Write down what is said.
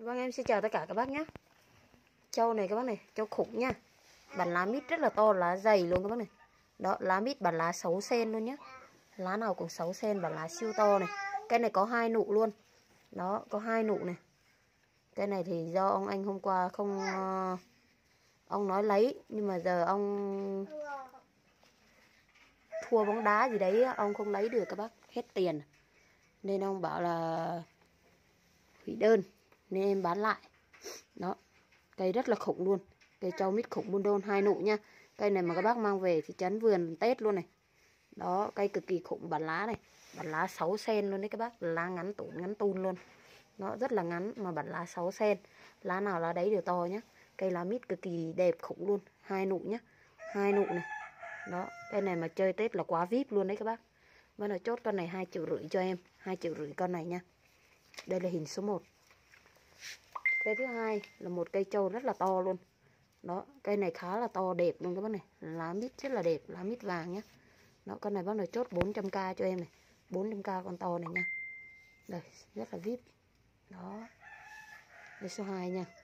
Vâng, em xin chào tất cả các bác nhé. Trâu này các bác này, trâu khủng nha. Bản lá mít rất là to, lá dày luôn các bác này. Đó, lá mít bản lá 6 cm luôn nhé. Lá nào cũng 6 cm, bản lá siêu to này. Cái này có 2 nụ luôn. Đó, có 2 nụ này. Cái này thì do ông anh hôm qua không ông nói lấy, nhưng mà giờ ông thua bóng đá gì đấy, ông không lấy được các bác, hết tiền. Nên ông bảo là hủy đơn, nên em bán lại. Đó, cây rất là khủng luôn. Cây trâu mít khủng Buôn Đôn 2 nụ nha. Cây này mà các bác mang về thì chắn vườn Tết luôn này. Đó, cây cực kỳ khủng, bản lá này. Bản lá 6 cm luôn đấy các bác. Lá ngắn tun luôn. Nó rất là ngắn mà bản lá 6 cm. Lá nào lá đấy đều to nhá. Cây lá mít cực kỳ đẹp khủng luôn. 2 nụ nhá. 2 nụ này. Đó, cây này mà chơi Tết là quá VIP luôn đấy các bác. Bây giờ chốt con này 2,5 triệu cho em. 2,5 triệu con này nha. Đây là hình số 1. Cây thứ hai là một cây trâu rất là to luôn. Đó, cây này khá là to đẹp luôn các bác này. Lá mít rất là đẹp, lá mít vàng nhá. Đó, con này bác này chốt 400k cho em này. 400k con to này nha. Đây, rất là VIP. Đó. Đây số 2 nha.